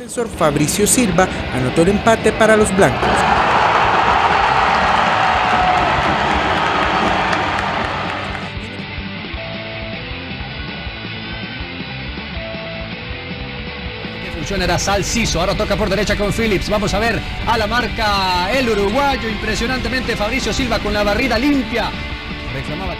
defensor Fabricio Silva anotó el empate para los blancos. Era Salciso, ahora toca por derecha con Phillips, vamos a ver a la marca el uruguayo, impresionantemente Fabricio Silva con la barrida limpia, reclamaba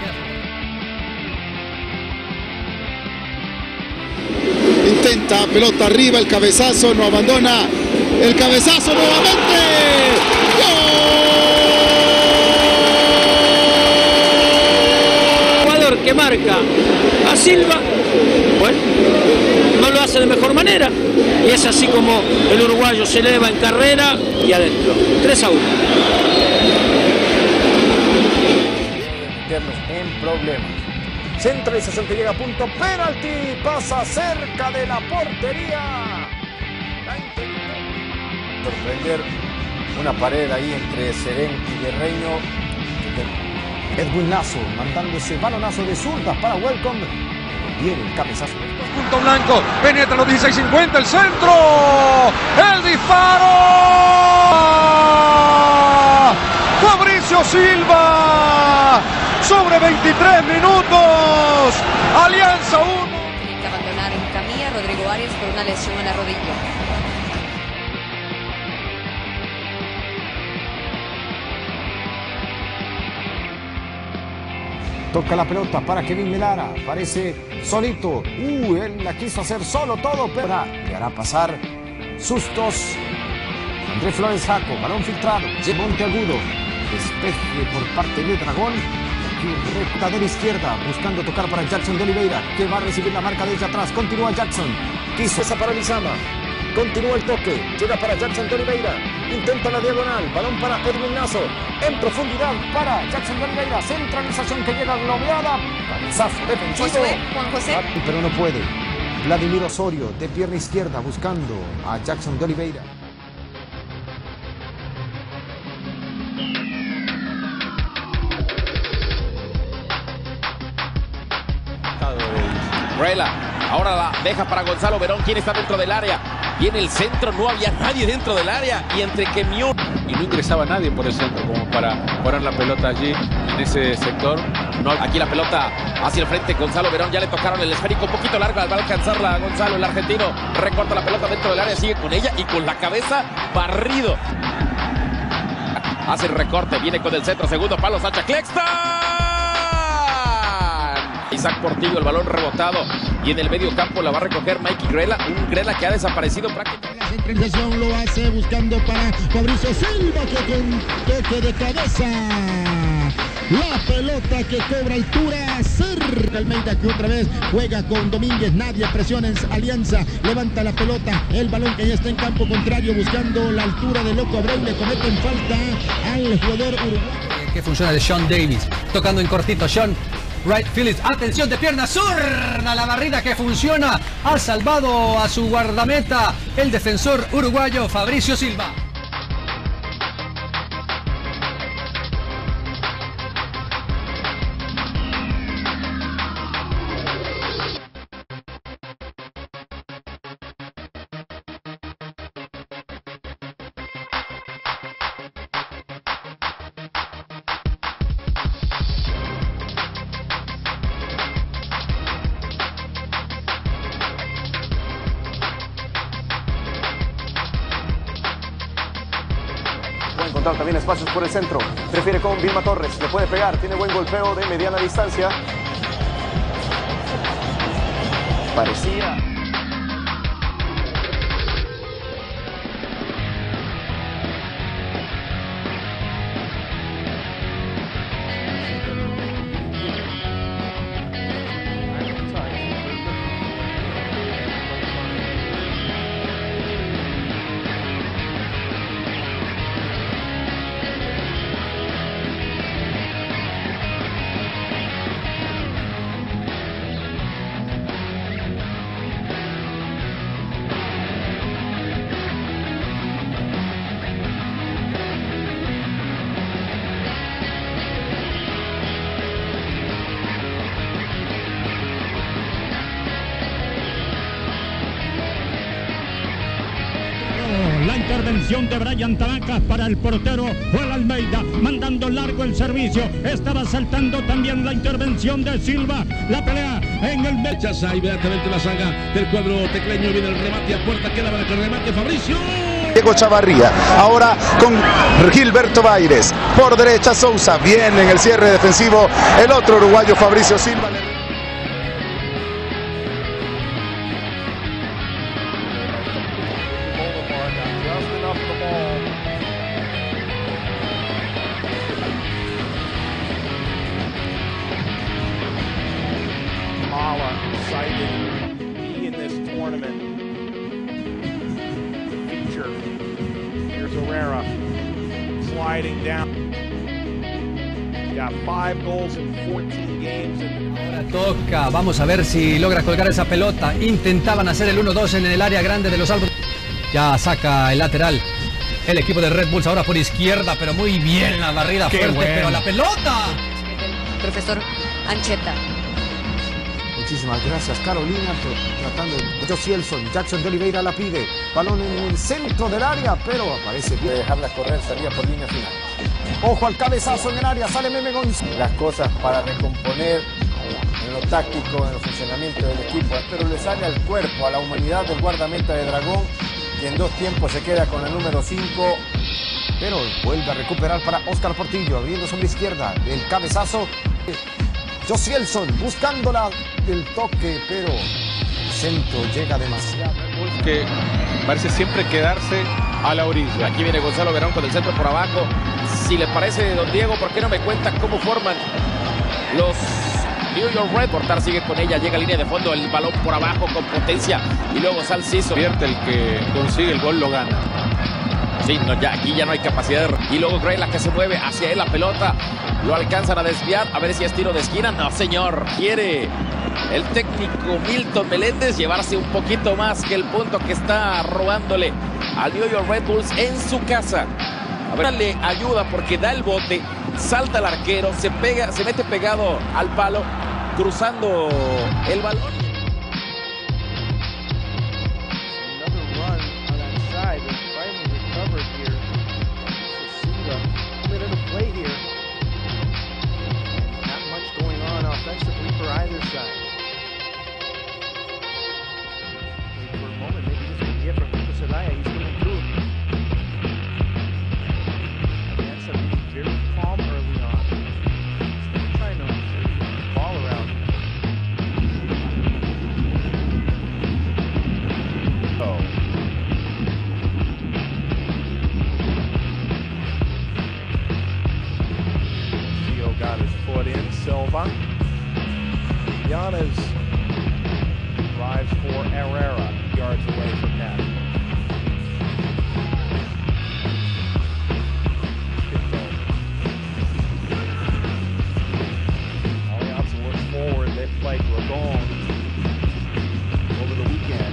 que... Intenta, pelota arriba, el cabezazo, no abandona, el cabezazo nuevamente, ¡gol! Jugador que marca a Silva, bueno, no lo hace de mejor manera. Y es así como el uruguayo se eleva en carrera y adentro. 3-1. Meternos en problemas. Centralización que llega a punto. Penalti. Pasa cerca de la portería. Sorprender una pared ahí entre Serén y Guerreño. Edwin Lazo mandando ese balonazo de zurda para Welcome. Viene el cabezazo. Punto blanco, penetra los 16:50, el centro, el disparo, Fabricio Silva, sobre 23 minutos, Alianza 1. Tiene que abandonar en camilla Rodrigo Arias por una lesión en la rodilla. Toca la pelota para Kevin Melara, parece solito, él la quiso hacer solo todo, pero le hará pasar sustos. André Flores Jaco, balón filtrado, Monteagudo, despeje por parte de Dragón, aquí recta de la izquierda, buscando tocar para Jackson de Oliveira, que va a recibir la marca desde atrás, continúa Jackson, quiso esa para Lizama, continúa el toque, llega para Jackson de Oliveira, intenta la diagonal, balón para Edwin Lazo, en profundidad para Jackson de Oliveira, centralización que llega globada, cabezazo defensivo, Juan José. pero no puede. Vladimir Osorio de pierna izquierda buscando a Jackson de Oliveira. Grela, ahora la deja para Gonzalo Verón, quien está dentro del área. Viene el centro, no había nadie dentro del área. Y entre Quemión y no ingresaba nadie por el centro como para poner la pelota allí en ese sector. No, aquí la pelota hacia el frente, Gonzalo Verón, ya le tocaron el esférico un poquito largo, va a alcanzarla Gonzalo, el argentino, recorta la pelota dentro del área, sigue con ella y con la cabeza barrido. Hace el recorte, viene con el centro, segundo palo, Sacha Kleckstan. Isaac Portillo, el balón rebotado y en el medio campo la va a recoger Mikey Grela, un Grela que ha desaparecido prácticamente. La centralización lo hace buscando para Fabricio Silva, que con toque de cabeza, la pelota que cobra altura, cerca Almeida, que otra vez juega con Domínguez, nadie presiona en Alianza, levanta la pelota, el balón que ya está en campo contrario buscando la altura de Loco Abreu, le cometen falta al jugador uruguayo. Que funciona de Sean Davis, tocando en cortito, Sean Wright Phillips, atención de pierna zurda, la barrida que funciona, ha salvado a su guardameta, el defensor uruguayo Fabricio Silva. Puede encontrar también espacios por el centro. Prefiere con Vilma Torres. Le puede pegar. Tiene buen golpeo de mediana distancia. Parecía... La intervención de Brian Tabacas para el portero Joel Almeida, mandando largo el servicio. Estaba saltando también la intervención de Silva. La pelea en el rechaza inmediatamente la saga del cuadro tecleño. Viene el remate a puerta, queda para que el remate Fabricio. Diego Chavarría, ahora con Gilberto Baires, por derecha Sousa, bien en el cierre defensivo el otro uruguayo Fabricio Silva. Herrera sliding down. Got 5 goals in 14 games. Ahora toca, vamos a ver si logra colgar esa pelota. Intentaban hacer el 1-2 en el área grande de los Albos. Ya saca el lateral el equipo de Red Bulls ahora por izquierda, pero muy bien la barrida fuerte, bueno. Pero la pelota. El profesor Ancheta. Muchísimas gracias, Carolina, tratando de Josielson, Jackson de Oliveira la pide, balón en el centro del área, pero aparece bien. De dejarla correr, salía por línea final. Ojo al cabezazo en el área, sale Meme González. Las cosas para recomponer en lo táctico, en el funcionamiento del equipo, pero le sale al cuerpo, a la humanidad del guardameta de Dragón, que en 2 tiempos se queda con el número 5. Pero vuelve a recuperar para Oscar Portillo, abriendo sobre la izquierda, el cabezazo. Josielson buscándola del toque, pero el centro llega demasiado. Que parece siempre quedarse a la orilla. Aquí viene Gonzalo Verón con el centro por abajo. Si le parece, don Diego, ¿por qué no me cuenta cómo forman los New York Red? Portar sigue con ella, llega a línea de fondo, el balón por abajo con potencia y luego Salciso. Vierte el que consigue el gol lo gana. Sí, no, aquí ya no hay capacidad. Y luego Gray la que se mueve hacia él la pelota. Lo alcanzan a desviar. A ver si es tiro de esquina. No, señor. Quiere el técnico Milton Meléndez llevarse un poquito más que el punto que está robándole al New York Red Bulls en su casa. A ver, le ayuda porque da el bote, salta el arquero, se mete pegado al palo, cruzando el balón. Got his foot in, Silva. Yanez drives for Herrera, yards away from net. Alianza looks forward. They played Dragon over the weekend.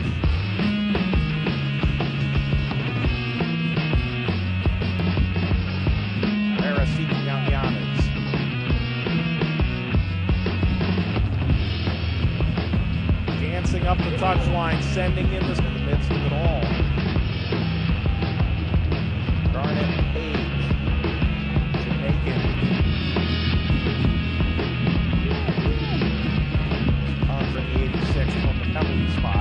Herrera seeking out Yanez. Up the touchline, sending in the midst of it all. Garnett, Page, Jamaican. Contra the 86 from the penalty spot.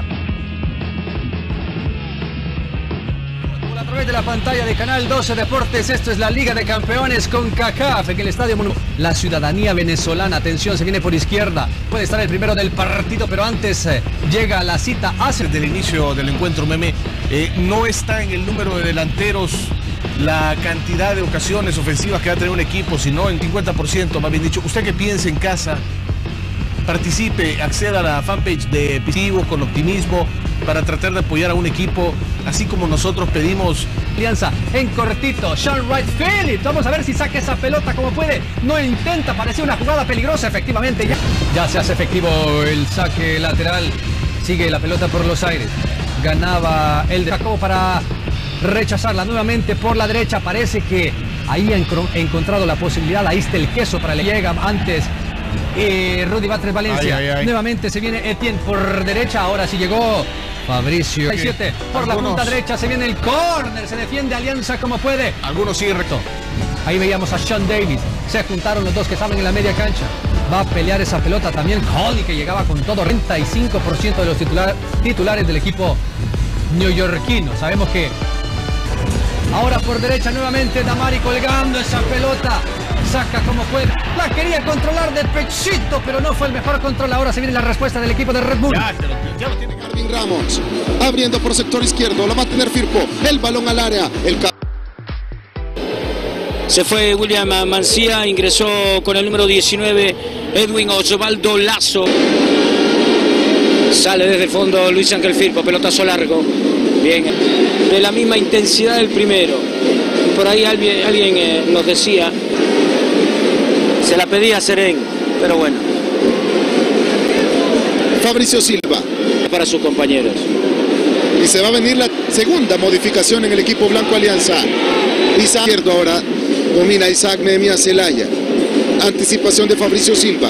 A través de la pantalla de Canal 12 Deportes, esto es la Liga de Campeones con CACAF en el Estadio Monumental. La ciudadanía venezolana, atención, se viene por izquierda. Puede estar el primero del partido, pero antes llega la cita hace del inicio del encuentro, Meme. No está en el número de delanteros la cantidad de ocasiones ofensivas que va a tener un equipo, sino en 50%, más bien dicho. Usted que piense en casa, participe, acceda a la fanpage de Positivo con optimismo para tratar de apoyar a un equipo, así como nosotros pedimos. Alianza en cortito, Sean Wright Phillips, vamos a ver si saca esa pelota como puede, no intenta, parecía una jugada peligrosa, efectivamente ya se hace efectivo el saque lateral, sigue la pelota por los aires, ganaba el de Jacobo para rechazarla nuevamente por la derecha, parece que ahí ha encontrado la posibilidad, ahí está el queso para le llega antes Rudy Batres Valencia, nuevamente se viene Etienne por derecha, ahora sí llegó Fabricio. 7 por la punta derecha, se viene el córner, se defiende Alianza como puede. Algunos sí recto. Ahí veíamos a Sean Davis, se juntaron los dos que estaban en la media cancha. Va a pelear esa pelota también Cody, que llegaba con todo, 35% de los titulares del equipo neoyorquino. Sabemos que ahora por derecha nuevamente Damari colgando esa pelota. Saca como puede. La quería controlar de pechito, pero no fue el mejor control. Ahora se viene la respuesta del equipo de Red Bull. Ya lo tiene Marvin Ramos. Abriendo por sector izquierdo. La va a tener Firpo. El balón al área. Se fue William Mancía. Ingresó con el número 19 Edwin Osvaldo Lazo. Sale desde el fondo Luis Ángel Firpo. Pelotazo largo. Bien. De la misma intensidad del primero. Por ahí alguien nos decía. Se la pedía Serén, pero bueno. Fabricio Silva. Para sus compañeros. Y se va a venir la segunda modificación en el equipo Blanco Alianza. Isaac izquierdo ahora. Domina Isaac Nehemías Zelaya. Anticipación de Fabricio Silva.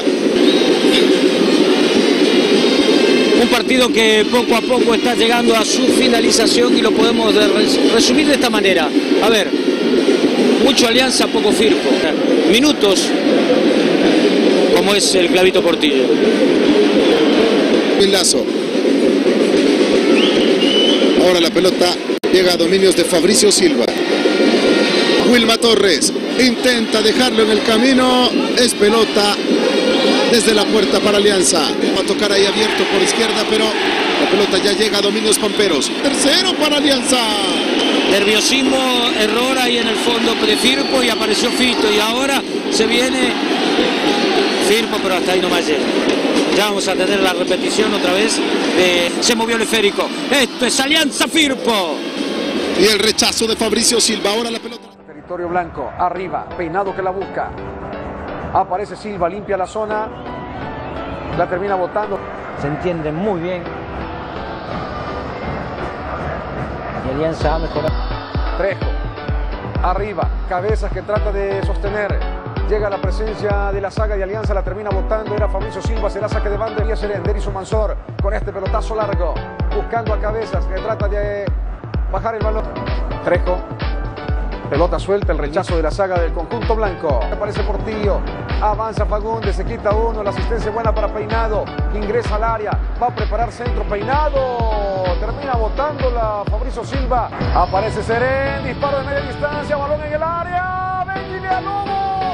Un partido que poco a poco está llegando a su finalización y lo podemos resumir de esta manera. A ver, mucho Alianza, poco Firpo. Minutos, como es el Clavito Portillo. El lazo. Ahora la pelota llega a dominios de Fabricio Silva. Wilma Torres intenta dejarlo en el camino. Es pelota desde la puerta para Alianza. Va a tocar ahí abierto por izquierda, pero la pelota ya llega a dominios pamperos. Tercero para Alianza. Nerviosismo, error ahí en el fondo de Firpo y apareció Fito. Y ahora se viene Firpo, pero hasta ahí nomás llega. Ya vamos a tener la repetición otra vez. Se movió el esférico. Esto es Alianza Firpo. Y el rechazo de Fabricio Silva. Ahora la pelota. Territorio blanco, arriba, Peinado que la busca. Aparece Silva, limpia la zona. La termina botando. Se entiende muy bien. Y Alianza ha mejorado. Trejo, arriba, Cabezas que trata de sostener. Llega la presencia de la saga de Alianza, la termina botando. Era Fabricio Silva, será saque de banda. Será Derison Mansor con este pelotazo largo. Buscando a Cabezas que trata de bajar el balón. Trejo. Pelota suelta, el rechazo de la saga del conjunto blanco. Aparece Portillo, avanza Fagundes, se quita uno, la asistencia buena para Peinado, ingresa al área, va a preparar centro Peinado, termina botándola Fabricio Silva. Aparece Serén, disparo de media distancia, balón en el área, Benji Villalobos.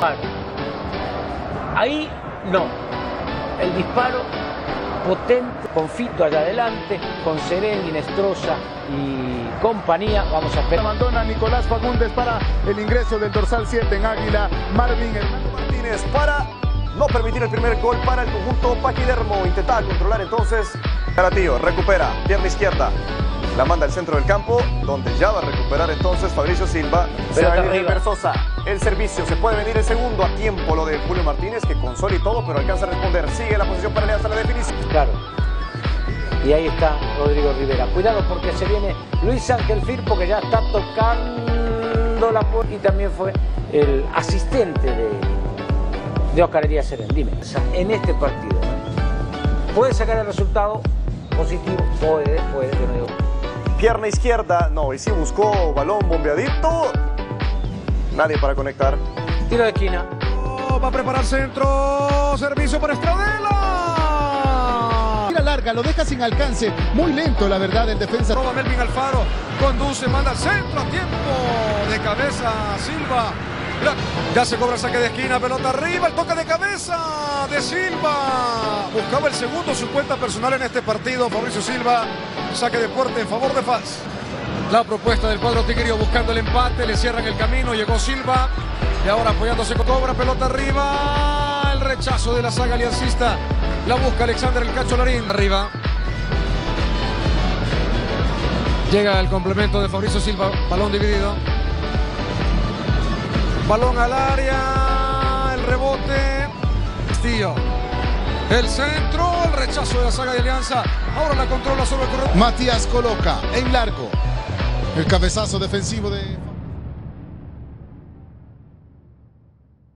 Ahí no, el disparo potente, con Fito allá adelante, con Serén, Inestrosa y compañía. Vamos a esperar. Abandona Nicolás Fagundes para el ingreso del dorsal 7 en Águila. Marvin Martínez para no permitir el primer gol para el conjunto paquidermo. Intentaba controlar entonces. Caratío recupera, pierna izquierda. La manda al centro del campo, donde ya va a recuperar entonces Fabricio Silva. Se va a venir Versosa. El servicio, se puede venir el segundo a tiempo lo de Julio Martínez, que con sol y todo, pero alcanza a responder. Sigue la posición para Alianza, la definición. Claro. Y ahí está Rodrigo Rivera. Cuidado porque se viene Luis Ángel Firpo, que ya está tocando la puerta. Y también fue el asistente de Oscar Elías Serén. Dime, en este partido, ¿puede sacar el resultado positivo? Puede, yo no digo. Pierna izquierda, no, y sí buscó balón bombeadito. Nadie para conectar. Tiro de esquina. Va a preparar centro. Servicio para Estradela. Tira larga, lo deja sin alcance. Muy lento, la verdad, el defensa. Roba Melvin Alfaro. Conduce, manda al centro a tiempo. De cabeza, Silva. Ya se cobra el saque de esquina. Pelota arriba. El toque de cabeza de Silva. Buscaba el segundo, su cuenta personal en este partido. Fabricio Silva. Saque de puerta en favor de FAS. La propuesta del cuadro tigrio buscando el empate, le cierran el camino, llegó Silva y ahora apoyándose con cobra, pelota arriba, el rechazo de la saga aliancista, la busca Alexander el Cacho Larín, arriba. Llega el complemento de Fabricio Silva, balón dividido. Balón al área, el rebote, Castillo. El centro, el rechazo de la saga de Alianza, ahora la controla sobre el corredor. Matías coloca en largo. El cabezazo defensivo de